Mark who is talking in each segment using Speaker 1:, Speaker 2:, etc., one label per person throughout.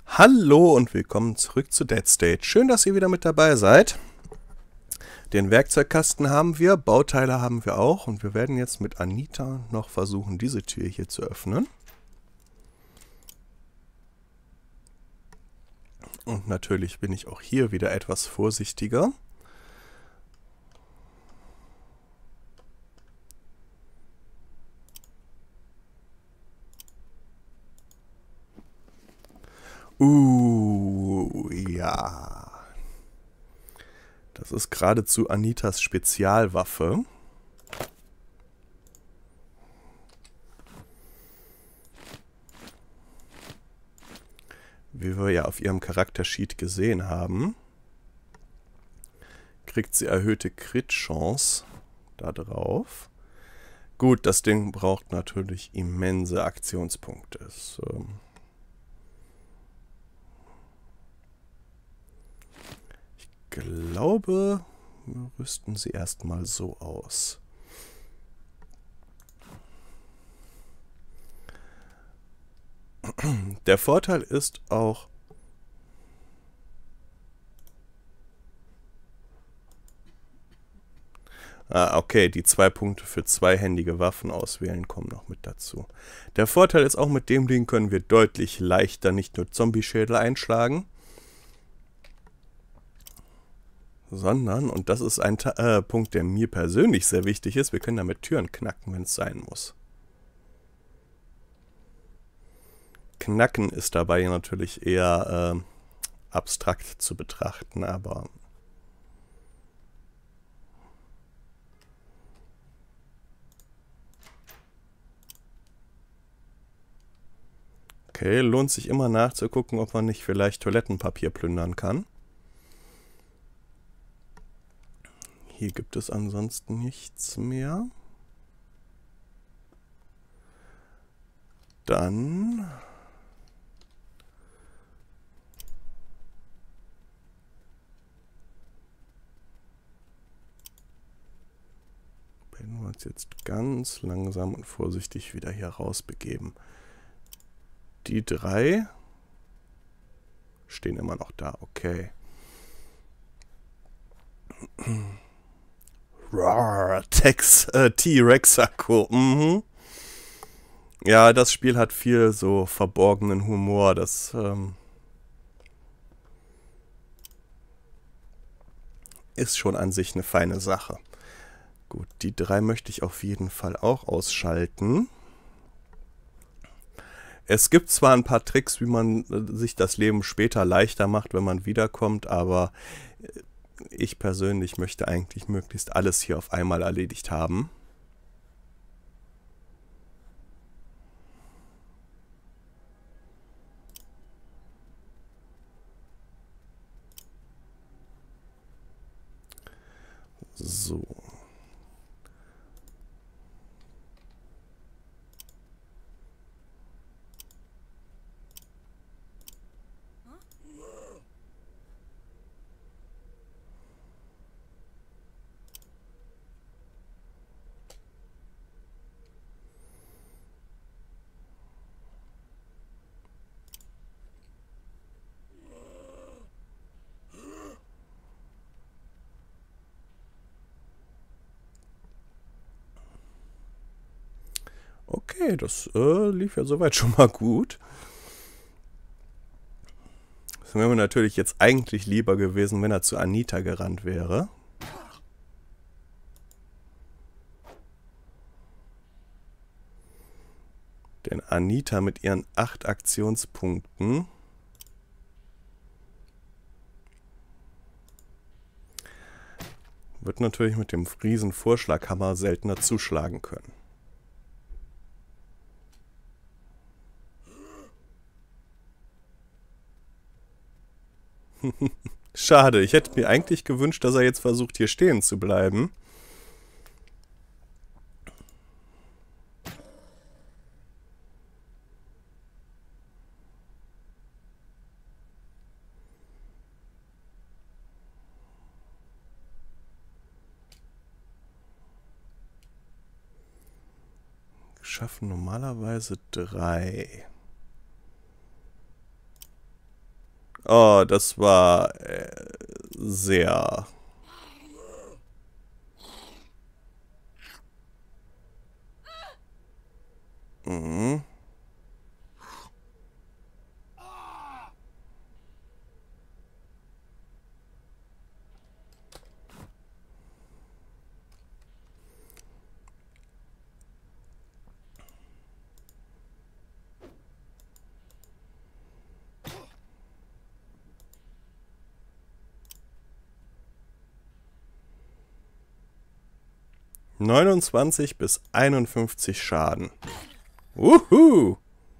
Speaker 1: Hallo und willkommen zurück zu Dead State. Schön, dass ihr wieder mit dabei seid. Den Werkzeugkasten haben wir, Bauteile haben wir auch und wir werden jetzt mit Anita noch versuchen, diese Tür hier zu öffnen. Und natürlich bin ich auch hier wieder etwas vorsichtiger. Ja. Das ist geradezu Anitas Spezialwaffe. Wie wir ja auf ihrem Charaktersheet gesehen haben, kriegt sie erhöhte Crit-Chance da drauf. Gut, das Ding braucht natürlich immense Aktionspunkte. Ich glaube, wir rüsten sie erstmal so aus. Der Vorteil ist auch, okay, die 2 Punkte für zweihändige Waffen auswählen kommen noch mit dazu. Der Vorteil ist auch, mit dem Ding können wir deutlich leichter nicht nur Zombie-Schädel einschlagen, sondern, und das ist ein Punkt, der mir persönlich sehr wichtig ist, wir können damit Türen knacken, wenn es sein muss. Knacken ist dabei natürlich eher abstrakt zu betrachten, aber okay, lohnt sich immer nachzugucken, ob man nicht vielleicht Toilettenpapier plündern kann. Hier gibt es ansonsten nichts mehr. Dann werden wir uns jetzt ganz langsam und vorsichtig wieder hier rausbegeben. Die 3 stehen immer noch da, okay. T-Rex-Akku. Ja, das Spiel hat viel so verborgenen Humor. Das ist schon an sich eine feine Sache. Gut, die 3 möchte ich auf jeden Fall auch ausschalten. Es gibt zwar ein paar Tricks, wie man sich das Leben später leichter macht, wenn man wiederkommt, aber ich persönlich möchte eigentlich möglichst alles hier auf einmal erledigt haben. So. Okay, das lief ja soweit schon mal gut. Das wäre mir natürlich jetzt eigentlich lieber gewesen, wenn er zu Anita gerannt wäre. Denn Anita mit ihren 8 Aktionspunkten wird natürlich mit dem riesen Vorschlaghammer seltener zuschlagen können. Schade, ich hätte mir eigentlich gewünscht, dass er jetzt versucht, hier stehen zu bleiben. Schaffen normalerweise 3. Oh, das war sehr... Mhm. ...29 bis 51 Schaden. Wuhu!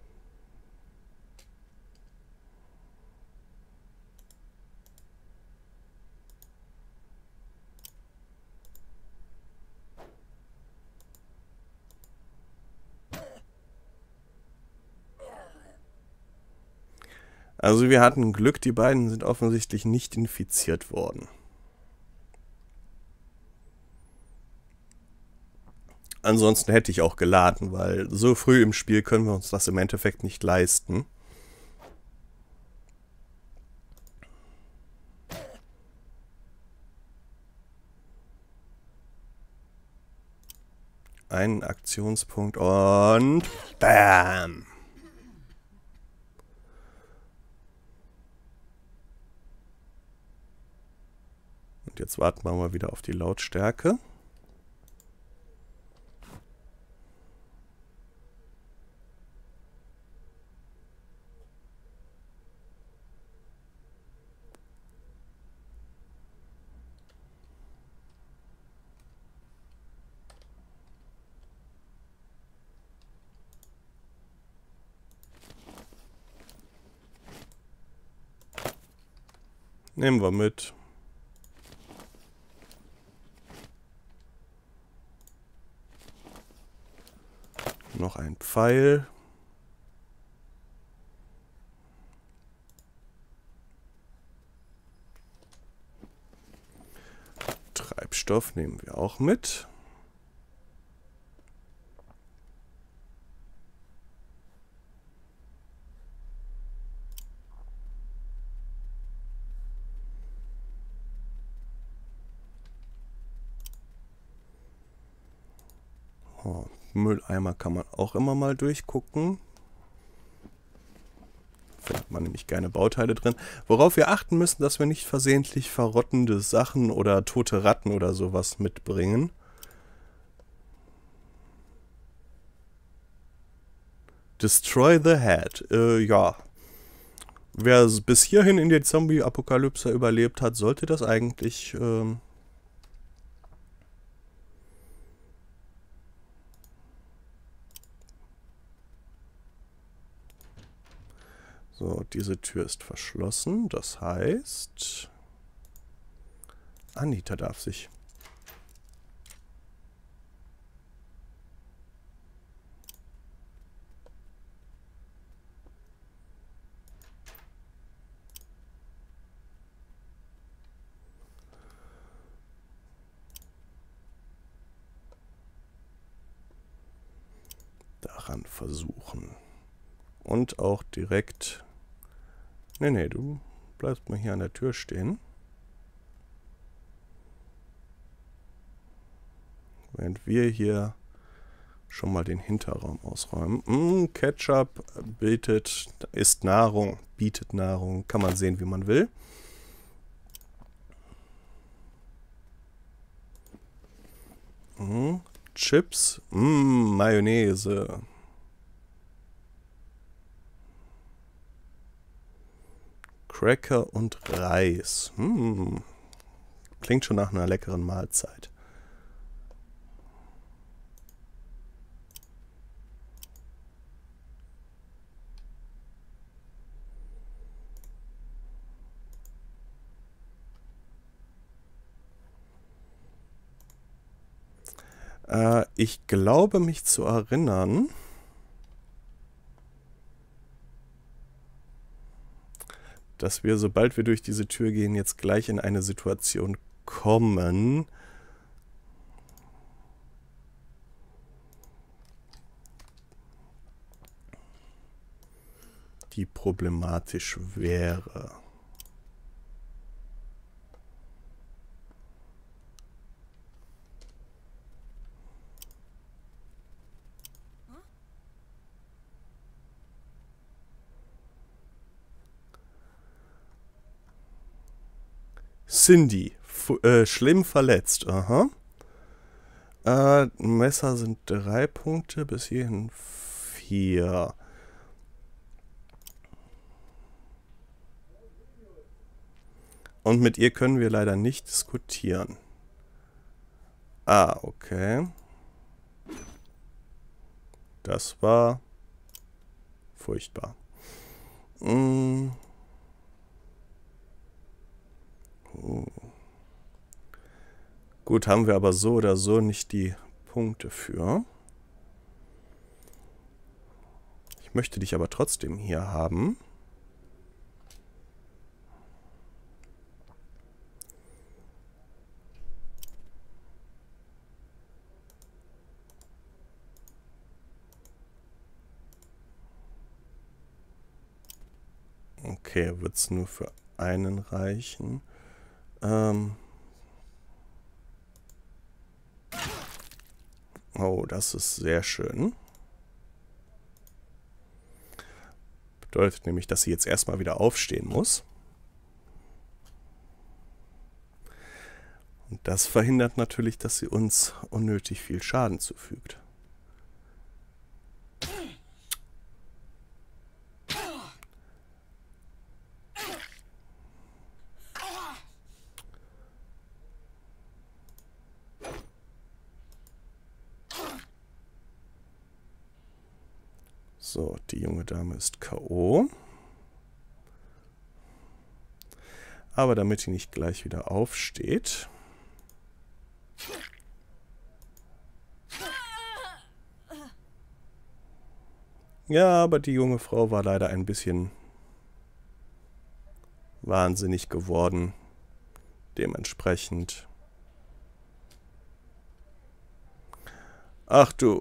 Speaker 1: Also wir hatten Glück, die beiden sind offensichtlich nicht infiziert worden. Ansonsten hätte ich auch geladen, weil so früh im Spiel können wir uns das im Endeffekt nicht leisten. Einen Aktionspunkt und BAM! Und jetzt warten wir mal wieder auf die Lautstärke. Nehmen wir mit. Noch ein Pfeil. Treibstoff nehmen wir auch mit. Oh, Mülleimer kann man auch immer mal durchgucken. Findet man nämlich gerne Bauteile drin. Worauf wir achten müssen, dass wir nicht versehentlich verrottende Sachen oder tote Ratten oder sowas mitbringen. Destroy the Head. Ja. Wer bis hierhin in der Zombie-Apokalypse überlebt hat, sollte das eigentlich... So, diese Tür ist verschlossen. Das heißt... Anita darf sich... daran versuchen. Und auch direkt... Nee, du bleibst mal hier an der Tür stehen. Während wir hier schon mal den Hinterraum ausräumen. Ketchup ist Nahrung, bietet Nahrung. Kann man sehen, wie man will. Chips, Mayonnaise. Cracker und Reis. Klingt schon nach einer leckeren Mahlzeit. Ich glaube, mich zu erinnern, dass wir, sobald wir durch diese Tür gehen, jetzt gleich in eine Situation kommen, die problematisch wäre. Cindy, schlimm verletzt. Aha. Messer sind 3 Punkte, bis hierhin 4. Und mit ihr können wir leider nicht diskutieren. Ah, okay. Das war furchtbar. Gut, haben wir aber so oder so nicht die Punkte für. Ich möchte dich aber trotzdem hier haben. Okay, wird es nur für einen reichen. Oh, das ist sehr schön. Bedeutet nämlich, dass sie jetzt erstmal wieder aufstehen muss. Und das verhindert natürlich, dass sie uns unnötig viel Schaden zufügt. So, die junge Dame ist K.O. Aber damit sie nicht gleich wieder aufsteht... Ja, aber die junge Frau war leider ein bisschen wahnsinnig geworden. Dementsprechend... Ach du...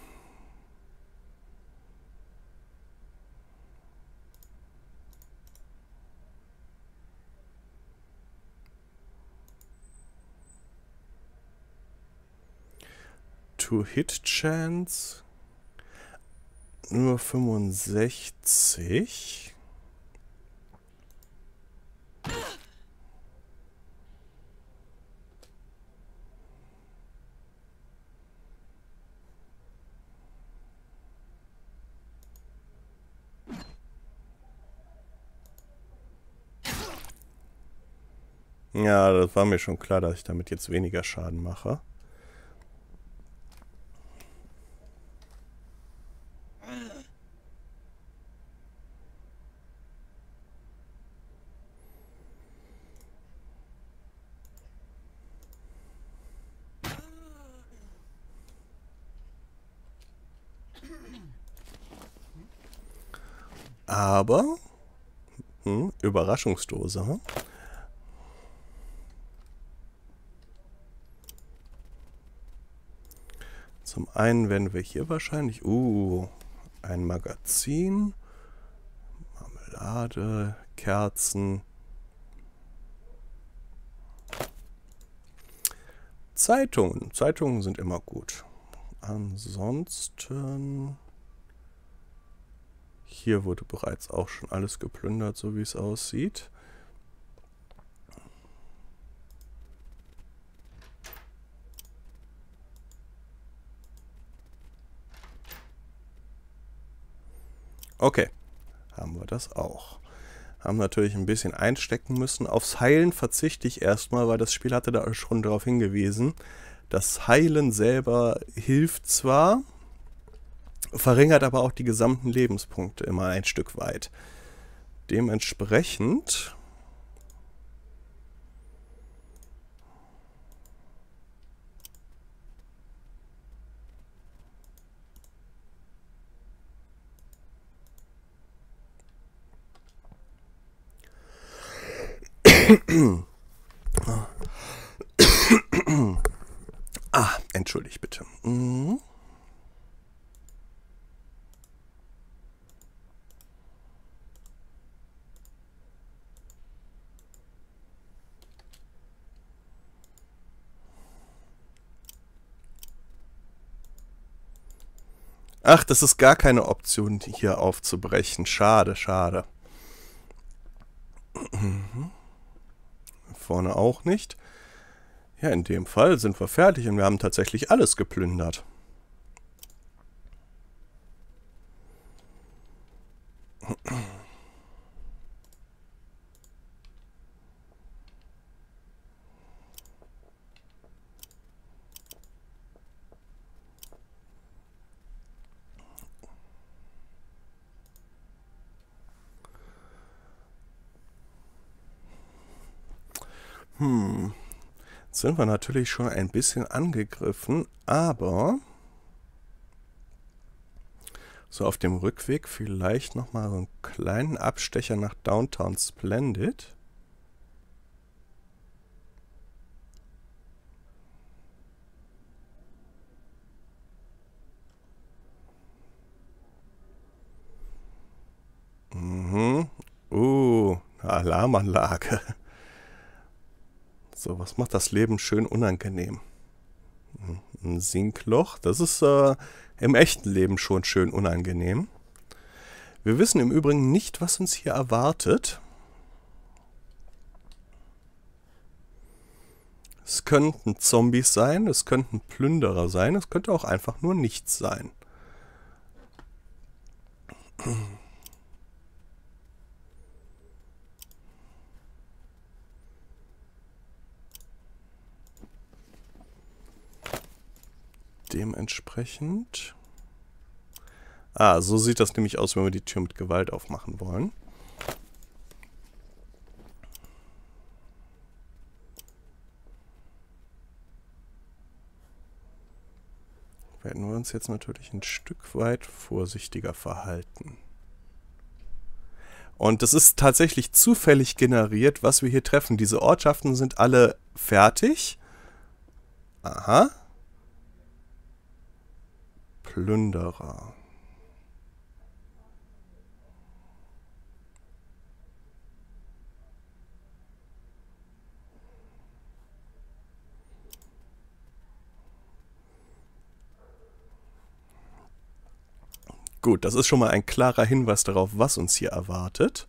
Speaker 1: To-Hit-Chance nur 65. Ja, das war mir schon klar, dass ich damit jetzt weniger Schaden mache. Aber, Überraschungsdose, hm? Zum einen werden wir hier wahrscheinlich, ein Magazin, Marmelade, Kerzen, Zeitungen. Zeitungen sind immer gut. Ansonsten, hier wurde bereits auch schon alles geplündert, so wie es aussieht. Okay, haben wir das auch. Haben natürlich ein bisschen einstecken müssen. Aufs Heilen verzichte ich erstmal, weil das Spiel hatte da schon darauf hingewiesen. Das Heilen selber hilft zwar, verringert aber auch die gesamten Lebenspunkte immer ein Stück weit. Dementsprechend... entschuldigt bitte. Ach, das ist gar keine Option, hier aufzubrechen. Schade, schade. vorne auch nicht. Ja, in dem Fall sind wir fertig und wir haben tatsächlich alles geplündert. Jetzt sind wir natürlich schon ein bisschen angegriffen, aber so auf dem Rückweg vielleicht nochmal so einen kleinen Abstecher nach Downtown Splendid. Eine Alarmanlage. So, was macht das Leben schön unangenehm? Ein Sinkloch, das ist im echten Leben schon schön unangenehm. Wir wissen im Übrigen nicht, was uns hier erwartet. Es könnten Zombies sein, es könnten Plünderer sein, es könnte auch einfach nur nichts sein. Dementsprechend... so sieht das nämlich aus, wenn wir die Tür mit Gewalt aufmachen wollen. Werden wir uns jetzt natürlich ein Stück weit vorsichtiger verhalten. Und das ist tatsächlich zufällig generiert, was wir hier treffen. Diese Ortschaften sind alle fertig. Aha. Plünderer. Gut, das ist schon mal ein klarer Hinweis darauf, was uns hier erwartet.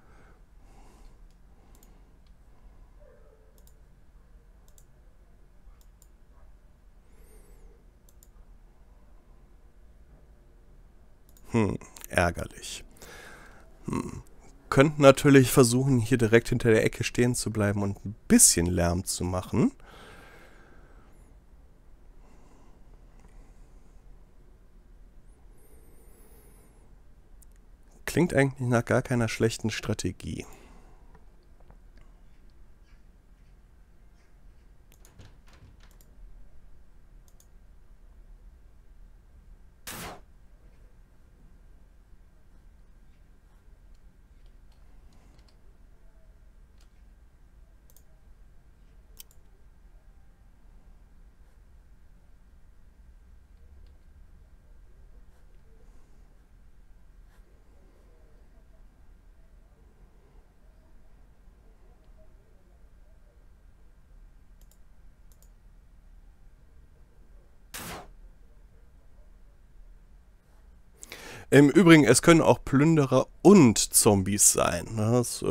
Speaker 1: Ärgerlich. Könnten natürlich versuchen, hier direkt hinter der Ecke stehen zu bleiben und ein bisschen Lärm zu machen. Klingt eigentlich nach gar keiner schlechten Strategie. Im Übrigen, es können auch Plünderer und Zombies sein. Das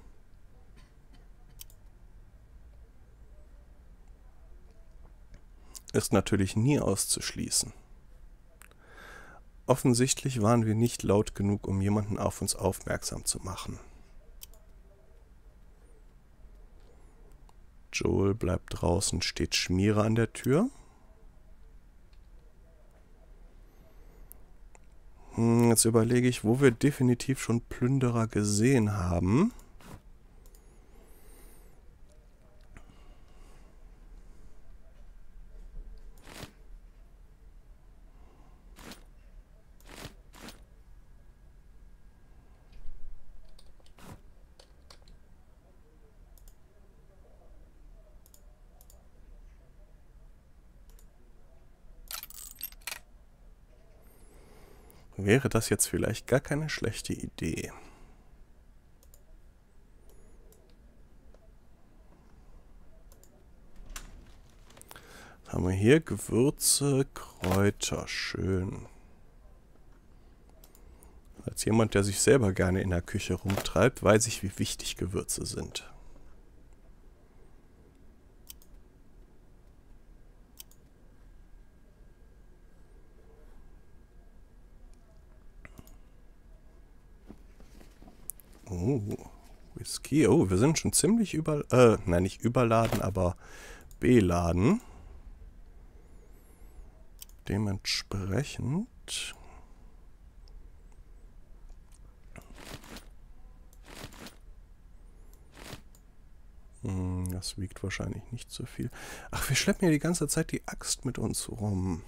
Speaker 1: ist natürlich nie auszuschließen. Offensichtlich waren wir nicht laut genug, um jemanden auf uns aufmerksam zu machen. Joel bleibt draußen, steht Schmierer an der Tür. Jetzt überlege ich, wo wir definitiv schon Plünderer gesehen haben. Wäre das jetzt vielleicht gar keine schlechte Idee. Was haben wir hier? Gewürze, Kräuter, schön. Als jemand, der sich selber gerne in der Küche rumtreibt, weiß ich, wie wichtig Gewürze sind. Oh, Whisky. Oh, wir sind schon ziemlich nein, nicht überladen, aber beladen. Dementsprechend... Das wiegt wahrscheinlich nicht so viel. Ach, wir schleppen ja die ganze Zeit die Axt mit uns rum.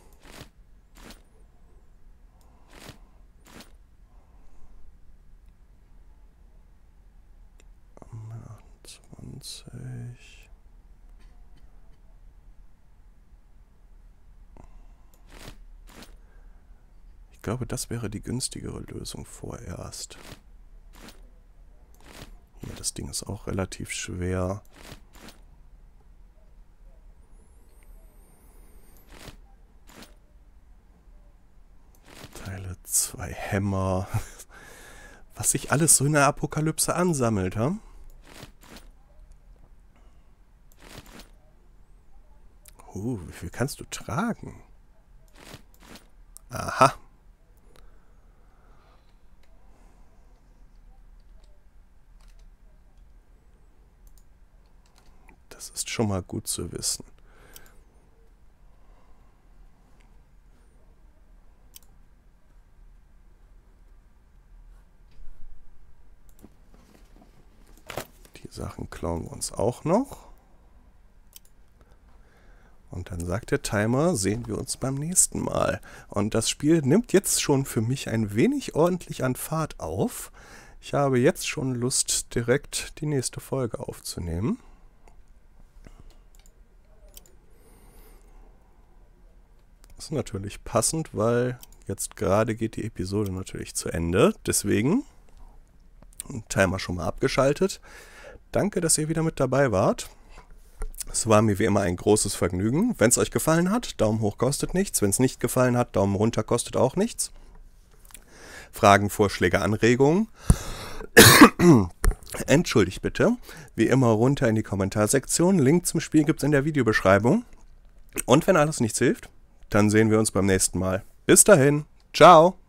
Speaker 1: Ich glaube, das wäre die günstigere Lösung vorerst. Hier, das Ding ist auch relativ schwer. Teile 2 Hämmer. Was sich alles so in der Apokalypse ansammelt, ha? Wie viel kannst du tragen? Aha. Das ist schon mal gut zu wissen. Die Sachen klauen wir uns auch noch. Und dann sagt der Timer, sehen wir uns beim nächsten Mal. Und das Spiel nimmt jetzt schon für mich ein wenig ordentlich an Fahrt auf. Ich habe jetzt schon Lust, direkt die nächste Folge aufzunehmen. Das ist natürlich passend, weil jetzt gerade geht die Episode natürlich zu Ende. Deswegen, Timer schon mal abgeschaltet. Danke, dass ihr wieder mit dabei wart. Es war mir wie immer ein großes Vergnügen. Wenn es euch gefallen hat, Daumen hoch kostet nichts. Wenn es nicht gefallen hat, Daumen runter kostet auch nichts. Fragen, Vorschläge, Anregungen. Entschuldigt bitte. Wie immer runter in die Kommentarsektion. Link zum Spiel gibt es in der Videobeschreibung. Und wenn alles nichts hilft, dann sehen wir uns beim nächsten Mal. Bis dahin. Ciao.